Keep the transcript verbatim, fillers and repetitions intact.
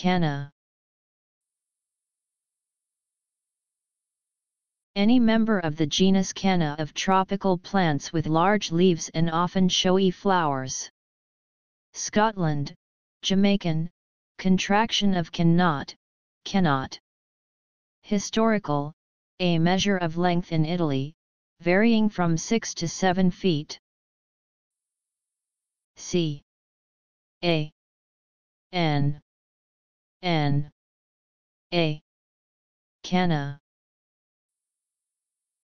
canna. Any member of the genus canna of tropical plants with large leaves and often showy flowers. Scotland, Jamaican, contraction of cannot, cannot. Historical, a measure of length in Italy, varying from six to seven feet. C A N N A canna.